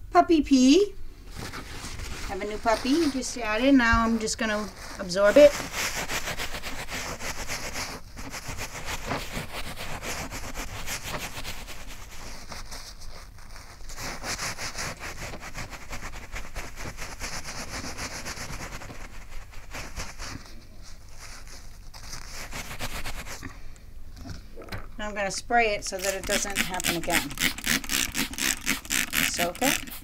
puppy pee. Have a new puppy just added. Now I'm just going to absorb it. I'm going to spray it so that it doesn't happen again. Soak it.